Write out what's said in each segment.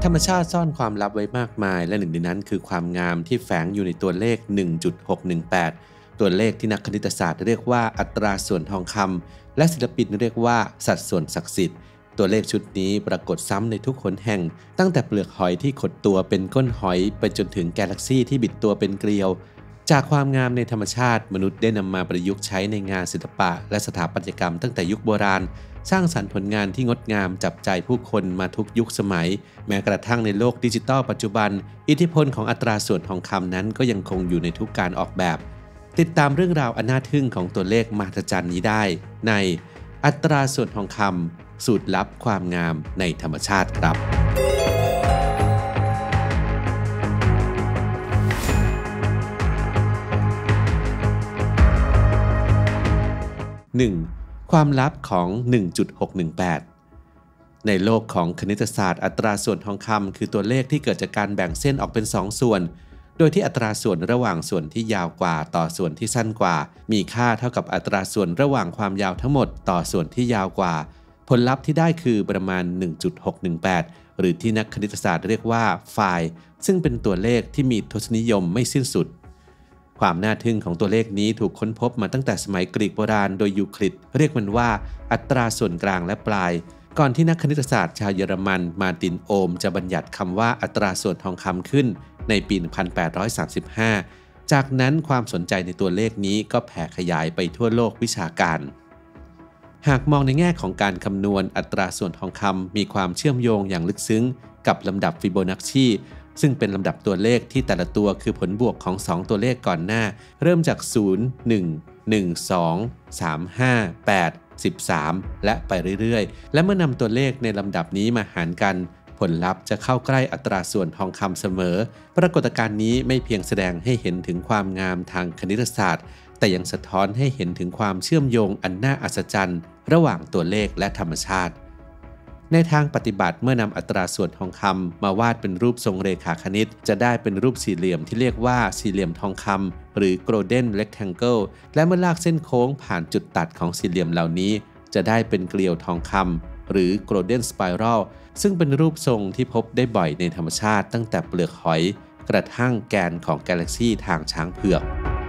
ธรรมชาติซ่อนความลับไว้มากมายและหนึ่งในนั้นคือความงามที่แฝงอยู่ในตัวเลข 1.618 ตัวเลขที่นักคณิตศาสตร์เรียกว่าอัตราส่วนทองคำและศิลปินเรียกว่าสัดส่วนศักดิ์สิทธิ์ตัวเลขชุดนี้ปรากฏซ้ำในทุกหนแห่งตั้งแต่เปลือกหอยที่ขดตัวเป็นก้นหอยไปจนถึงกาแล็กซี่ที่บิดตัวเป็นเกลียวจากความงามในธรรมชาติมนุษย์ได้นำมาประยุกต์ใช้ในงานศิลปะและสถาปัตยกรรมตั้งแต่ยุคโบราณสร้างสรรค์ผลงานที่งดงามจับใจผู้คนมาทุกยุคสมัยแม้กระทั่งในโลกดิจิทัลปัจจุบันอิทธิพลของอัตราส่วนทองคำนั้นก็ยังคงอยู่ในทุกการออกแบบติดตามเรื่องราวอันน่าทึ่งของตัวเลขมหัศจรรย์นี้ได้ในอัตราส่วนทองคำสูตรลับความงามในธรรมชาติครับ 1. ความลับของ 1.618 ในโลกของคณิตศาสตร์อัตราส่วนทองคำคือตัวเลขที่เกิดจากการแบ่งเส้นออกเป็น2ส่วนโดยที่อัตราส่วนระหว่างส่วนที่ยาวกว่าต่อส่วนที่สั้นกว่ามีค่าเท่ากับอัตราส่วนระหว่างความยาวทั้งหมดต่อส่วนที่ยาวกว่าผลลัพธ์ที่ได้คือประมาณ 1.618 หรือที่นักคณิตศาสตร์เรียกว่าไฟล์ซึ่งเป็นตัวเลขที่มีทศนิยมไม่สิ้นสุดความน่าทึ่งของตัวเลขนี้ถูกค้นพบมาตั้งแต่สมัยกรีกโบราณโดยยูคลิดเรียกมันว่าอัตราส่วนกลางและปลายก่อนที่นักคณิตศาสตร์ชาวเยอรมันมาร์ตินโอห์มจะบัญญัติคำว่าอัตราส่วนทองคำขึ้นในปี 1835 จากนั้นความสนใจในตัวเลขนี้ก็แผ่ขยายไปทั่วโลกวิชาการหากมองในแง่ของการคำนวณอัตราส่วนทองคำมีความเชื่อมโยงอย่างลึกซึ้งกับลำดับฟิโบนัชชีซึ่งเป็นลำดับตัวเลขที่แต่ละตัวคือผลบวกของ2ตัวเลขก่อนหน้าเริ่มจาก0 1 1 2 3 5 8 13และไปเรื่อยๆและเมื่อนำตัวเลขในลำดับนี้มาหารกันผลลัพธ์จะเข้าใกล้อัตราส่วนทองคำเสมอปรากฏการณ์นี้ไม่เพียงแสดงให้เห็นถึงความงามทางคณิตศาสตร์แต่ยังสะท้อนให้เห็นถึงความเชื่อมโยงอันน่าอัศจรรย์ระหว่างตัวเลขและธรรมชาติในทางปฏิบัติเมื่อนำอัตราส่วนทองคำมาวาดเป็นรูปทรงเรขาคณิตจะได้เป็นรูปสี่เหลี่ยมที่เรียกว่าสี่เหลี่ยมทองคำหรือ Golden Rectangle และเมื่อลากเส้นโค้งผ่านจุดตัดของสี่เหลี่ยมเหล่านี้จะได้เป็นเกลียวทองคำหรือ Golden Spiral ซึ่งเป็นรูปทรงที่พบได้บ่อยในธรรมชาติตั้งแต่เปลือกหอยกระทั่งแกนของกาแล็กซี่ทางช้างเผือก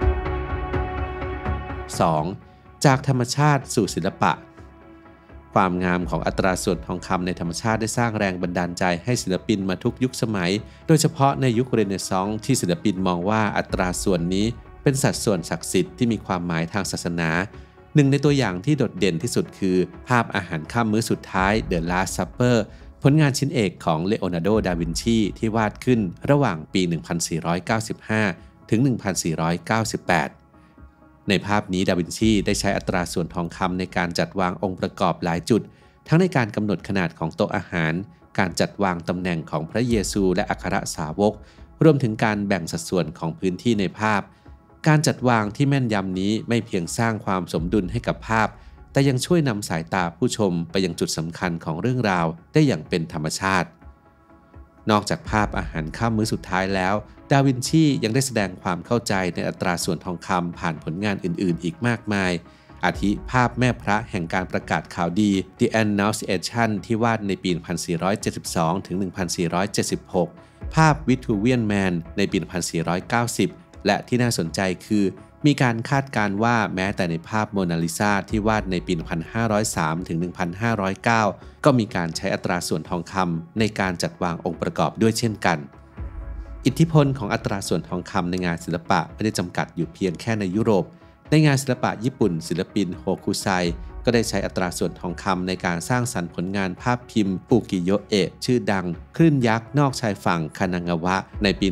2. จากธรรมชาติสู่ศิลปะความงามของอัตราส่วนทองคำในธรรมชาติได้สร้างแรงบันดาลใจให้ศิลปินมาทุกยุคสมัยโดยเฉพาะในยุคเรเนซองส์ที่ศิลปินมองว่าอัตราส่วนนี้เป็นสัดส่วนศักดิ์สิทธิ์ที่มีความหมายทางศาสนาหนึ่งในตัวอย่างที่โดดเด่นที่สุดคือภาพอาหารค่ำมื้อสุดท้าย The Last Supper ผลงานชิ้นเอกของเลโอนาร์โด ดาวินชีที่วาดขึ้นระหว่างปี 1495 ถึง 1498ในภาพนี้ดาวินชีได้ใช้อัตราส่วนทองคำในการจัดวางองค์ประกอบหลายจุดทั้งในการกำหนดขนาดของโต๊ะอาหารการจัดวางตำแหน่งของพระเยซูและอัครสาวกรวมถึงการแบ่งสัดส่วนของพื้นที่ในภาพการจัดวางที่แม่นยำนี้ไม่เพียงสร้างความสมดุลให้กับภาพแต่ยังช่วยนำสายตาผู้ชมไปยังจุดสำคัญของเรื่องราวได้อย่างเป็นธรรมชาตินอกจากภาพอาหารค่ำมื้อสุดท้ายแล้วดาวินชียังได้แสดงความเข้าใจในอัตราส่วนทองคำผ่านผลงานอื่นๆอีกมากมายอาทิภาพแม่พระแห่งการประกาศข่าวดี The Annunciation ที่วาดในปี 1472 ถึง 1476 ภาพ Vitruvian Man ในปี 1490 และที่น่าสนใจคือมีการคาดการณ์ว่าแม้แต่ในภาพโมนาลิซาที่วาดในปี 1503 ถึง 1509 ก็มีการใช้อัตราส่วนทองคำในการจัดวางองค์ประกอบด้วยเช่นกันอิทธิพลของอัตราส่วนทองคำในงานศิลปะไม่ได้จำกัดอยู่เพียงแค่ในยุโรปในงานศิลปะญี่ปุ่นศิลปินโฮคุไซก็ได้ใช้อัตราส่วนทองคำในการสร้างสรรค์ผลงานภาพพิมพ์อุกิโยเอะชื่อดังคลื่นยักษ์นอกชายฝั่งคานางาวะในปี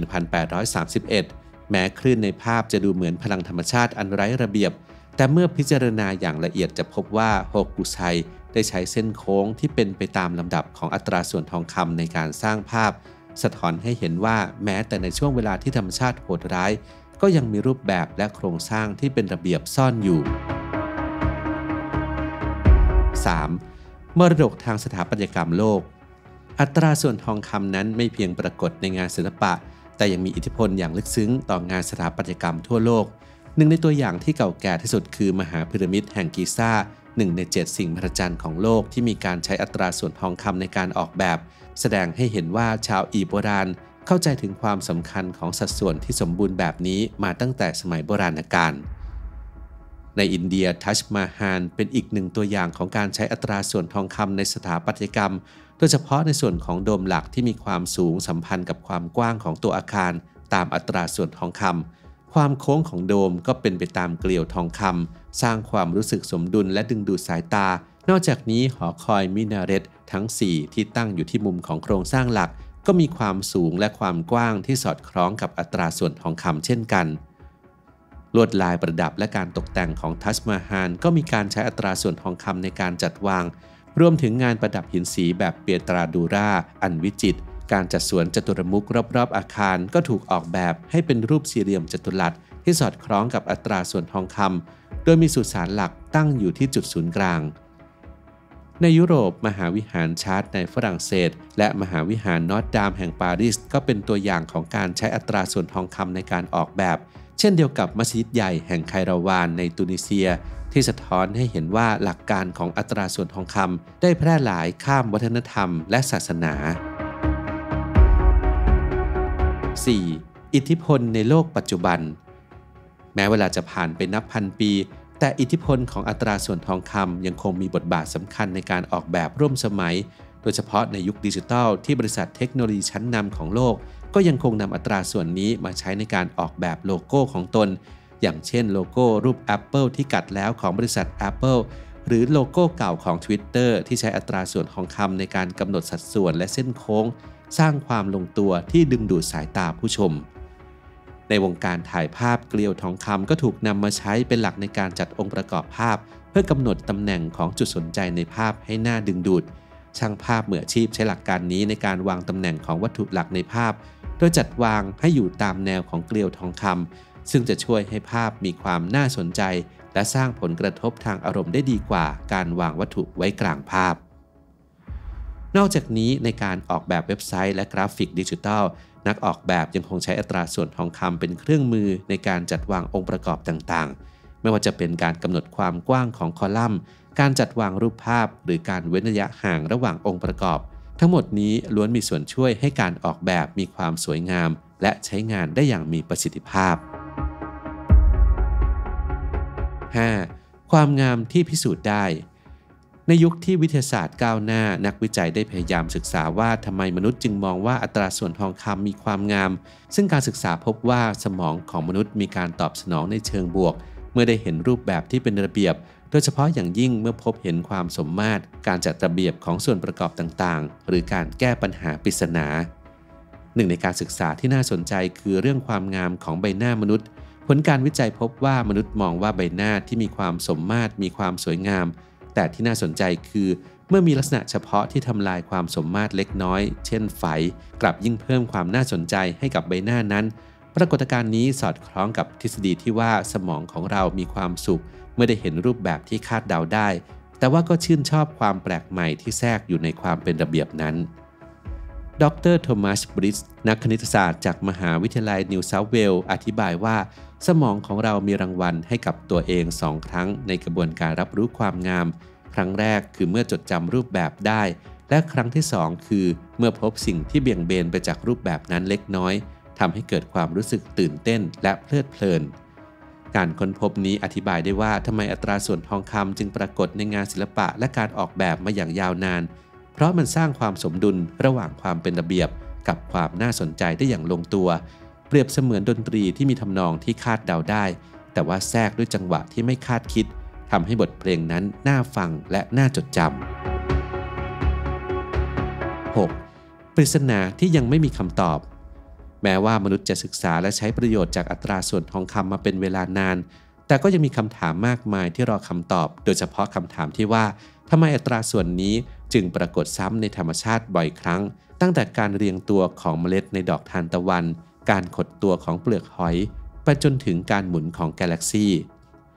1831 แม้คลื่นในภาพจะดูเหมือนพลังธรรมชาติอันไร้ระเบียบแต่เมื่อพิจารณาอย่างละเอียดจะพบว่าโฮคุไซได้ใช้เส้นโค้งที่เป็นไปตามลำดับของอัตราส่วนทองคำในการสร้างภาพสะท้อนให้เห็นว่าแม้แต่ในช่วงเวลาที่ธรรมชาติโหดร้ายก็ยังมีรูปแบบและโครงสร้างที่เป็นระเบียบซ่อนอยู่ 3. มรดกทางสถาปัตยกรรมโลกอัตราส่วนทองคำนั้นไม่เพียงปรากฏในงานศิลปะแต่ยังมีอิทธิพลอย่างลึกซึ้งต่องานสถาปัตยกรรมทั่วโลกหนึ่งในตัวอย่างที่เก่าแก่ที่สุดคือมหาพีระมิดแห่งกิซา 1 ใน 7 สิ่งมหัศจรรย์ของโลกที่มีการใช้อัตราส่วนทองคำในการออกแบบแสดงให้เห็นว่าชาวอียิปต์โบราณเข้าใจถึงความสำคัญของสัดส่วนที่สมบูรณ์แบบนี้มาตั้งแต่สมัยโบราณกาลในอินเดียทัชมาฮาลเป็นอีกหนึ่งตัวอย่างของการใช้อัตราส่วนทองคำในสถาปัตยกรรมโดยเฉพาะในส่วนของโดมหลักที่มีความสูงสัมพันธ์กับความกว้างของตัวอาคารตามอัตราส่วนทองคำความโค้งของโดมก็เป็นไปตามเกลียวทองคำสร้างความรู้สึกสมดุลและดึงดูดสายตานอกจากนี้หอคอยมินาเรตทั้ง4ที่ตั้งอยู่ที่มุมของโครงสร้างหลักก็มีความสูงและความกว้างที่สอดคล้องกับอัตราส่วนทองคำเช่นกันลวดลายประดับและการตกแต่งของทัชมาฮาลก็มีการใช้อัตราส่วนทองคำในการจัดวางรวมถึงงานประดับหินสีแบบเปียตราดูราอันวิจิตรการจัดสวนจตุรมุขรอบๆอาคารก็ถูกออกแบบให้เป็นรูปสี่เหลี่ยมจัตุรัสที่สอดคล้องกับอัตราส่วนทองคำโดยมีสุสานหลักตั้งอยู่ที่จุดศูนย์กลางในยุโรปมหาวิหารชาร์ตในฝรั่งเศสและมหาวิหารนอตดามแห่งปารีสก็เป็นตัวอย่างของการใช้อัตราส่วนทองคำในการออกแบบเช่นเดียวกับมัสยิดใหญ่แห่งไคราวานในตุนิเซียที่สะท้อนให้เห็นว่าหลักการของอัตราส่วนทองคำได้แพร่หลายข้ามวัฒนธรรมและศาสนา 4. อิทธิพลในโลกปัจจุบันแม้เวลาจะผ่านไปนับพันปีแต่อิทธิพลของอัตราส่วนทองคำยังคงมีบทบาทสำคัญในการออกแบบร่วมสมัยโดยเฉพาะในยุคดิจิทัลที่บริษัทเทคโนโลยีชั้นนำของโลกก็ยังคงนำอัตราส่วนนี้มาใช้ในการออกแบบโลโก้ของตนอย่างเช่นโลโก้รูป Apple ที่กัดแล้วของบริษัท Apple หรือโลโก้เก่าของ Twitter ที่ใช้อัตราส่วนทองคำในการกำหนดสัดส่วนและเส้นโค้งสร้างความลงตัวที่ดึงดูดสายตาผู้ชมในวงการถ่ายภาพเกลียวทองคำก็ถูกนำมาใช้เป็นหลักในการจัดองค์ประกอบภาพเพื่อกำหนดตำแหน่งของจุดสนใจในภาพให้น่าดึงดูดช่างภาพมืออาชีพใช้หลักการนี้ในการวางตำแหน่งของวัตถุหลักในภาพโดยจัดวางให้อยู่ตามแนวของเกลียวทองคำซึ่งจะช่วยให้ภาพมีความน่าสนใจและสร้างผลกระทบทางอารมณ์ได้ดีกว่าการวางวัตถุไว้กลางภาพนอกจากนี้ในการออกแบบเว็บไซต์และกราฟิกดิจิทัลนักออกแบบยังคงใช้อัตราส่วนทองคำเป็นเครื่องมือในการจัดวางองค์ประกอบต่างๆไม่ว่าจะเป็นการกำหนดความกว้างของคอลัมน์การจัดวางรูปภาพหรือการเว้นระยะห่างระหว่างองค์ประกอบทั้งหมดนี้ล้วนมีส่วนช่วยให้การออกแบบมีความสวยงามและใช้งานได้อย่างมีประสิทธิภาพ 5. ความงามที่พิสูจน์ได้ในยุคที่วิทยาศาสตร์ก้าวหน้านักวิจัยได้พยายามศึกษาว่าทำไมมนุษย์จึงมองว่าอัตราส่วนทองคำมีความงามซึ่งการศึกษาพบว่าสมองของมนุษย์มีการตอบสนองในเชิงบวกเมื่อได้เห็นรูปแบบที่เป็นระเบียบโดยเฉพาะอย่างยิ่งเมื่อพบเห็นความสมมาตรการจัดระเบียบของส่วนประกอบต่างๆหรือการแก้ปัญหาปริศนาหนึ่งในการศึกษาที่น่าสนใจคือเรื่องความงามของใบหน้ามนุษย์ผลการวิจัยพบว่ามนุษย์มองว่าใบหน้าที่มีความสมมาตรมีความสวยงามแต่ที่น่าสนใจคือเมื่อมีลักษณะเฉพาะที่ทำลายความสมมาตรเล็กน้อยเช่นไฝกลับยิ่งเพิ่มความน่าสนใจให้กับใบหน้านั้นปรากฏการณ์นี้สอดคล้องกับทฤษฎีที่ว่าสมองของเรามีความสุขเมื่อได้เห็นรูปแบบที่คาดเดาได้แต่ว่าก็ชื่นชอบความแปลกใหม่ที่แทรกอยู่ในความเป็นระเบียบนั้นดร.โทมัส บริสนักคณิตศาสตร์จากมหาวิทยาลัยนิวเซาท์เวลส์อธิบายว่าสมองของเรามีรางวัลให้กับตัวเอง2 ครั้งในกระบวนการรับรู้ความงามครั้งแรกคือเมื่อจดจำรูปแบบได้และครั้งที่2คือเมื่อพบสิ่งที่เบี่ยงเบนไปจากรูปแบบนั้นเล็กน้อยทำให้เกิดความรู้สึกตื่นเต้นและเพลิดเพลินการค้นพบนี้อธิบายได้ว่าทำไมอัตราส่วนทองคำจึงปรากฏในงานศิลปะและการออกแบบมาอย่างยาวนานเพราะมันสร้างความสมดุลระหว่างความเป็นระเบียบกับความน่าสนใจได้อย่างลงตัวเปรียบเสมือนดนตรีที่มีทำนองที่คาดเดาได้แต่ว่าแทรกด้วยจังหวะที่ไม่คาดคิดทำให้บทเพลงนั้นน่าฟังและน่าจดจำ 6. ปริศนาที่ยังไม่มีคำตอบแม้ว่ามนุษย์จะศึกษาและใช้ประโยชน์จากอัตราส่วนทองคำมาเป็นเวลานานแต่ก็ยังมีคำถามมากมายที่รอคำตอบโดยเฉพาะคำถามที่ว่าทำไมอัตราส่วนนี้จึงปรากฏซ้ำในธรรมชาติบ่อยครั้งตั้งแต่การเรียงตัวของเมล็ดในดอกทานตะวันการขดตัวของเปลือกหอยไปจนถึงการหมุนของกาแล็กซี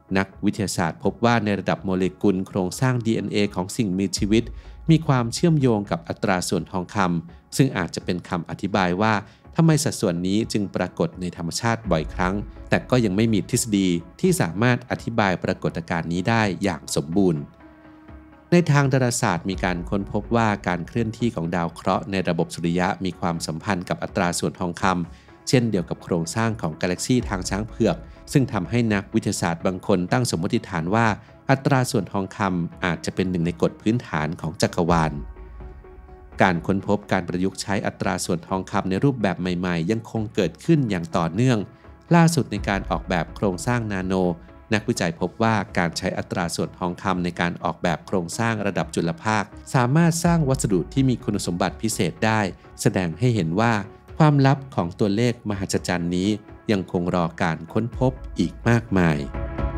นักวิทยาศาสตร์พบว่าในระดับโมเลกุลโครงสร้าง DNA ของสิ่งมีชีวิตมีความเชื่อมโยงกับอัตราส่วนทองคำซึ่งอาจจะเป็นคำอธิบายว่าทำไมสัดส่วนนี้จึงปรากฏในธรรมชาติบ่อยครั้งแต่ก็ยังไม่มีทฤษฎีที่สามารถอธิบายปรากฏการณ์นี้ได้อย่างสมบูรณ์ในทางดาราศาสตร์มีการค้นพบว่าการเคลื่อนที่ของดาวเคราะห์ในระบบสุริยะมีความสัมพันธ์กับอัตราส่วนทองคำเช่นเดียวกับโครงสร้างของกาแล็กซีทางช้างเผือกซึ่งทำให้นักวิทยาศาสตร์บางคนตั้งสมมติฐานว่าอัตราส่วนทองคำอาจจะเป็นหนึ่งในกฎพื้นฐานของจักรวาลการค้นพบการประยุกต์ใช้อัตราส่วนทองคำในรูปแบบใหม่ๆยังคงเกิดขึ้นอย่างต่อเนื่องล่าสุดในการออกแบบโครงสร้างนาโนนักวิจัยพบว่าการใช้อัตราส่วนทองคำในการออกแบบโครงสร้างระดับจุลภาคสามารถสร้างวัสดุที่มีคุณสมบัติพิเศษได้แสดงให้เห็นว่าความลับของตัวเลขมหัศจรรย์นี้ยังคงรอการค้นพบอีกมากมาย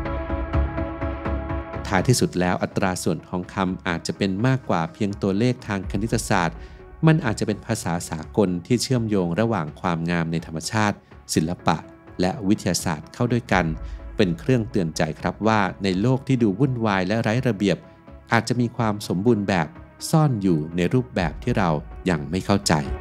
ท้ายที่สุดแล้วอัตราส่วนทองคำอาจจะเป็นมากกว่าเพียงตัวเลขทางคณิตศาสตร์มันอาจจะเป็นภาษาสากลที่เชื่อมโยงระหว่างความงามในธรรมชาติศิลปะและวิทยาศาสตร์เข้าด้วยกันเป็นเครื่องเตือนใจครับว่าในโลกที่ดูวุ่นวายและไร้ระเบียบอาจจะมีความสมบูรณ์แบบซ่อนอยู่ในรูปแบบที่เรายังไม่เข้าใจ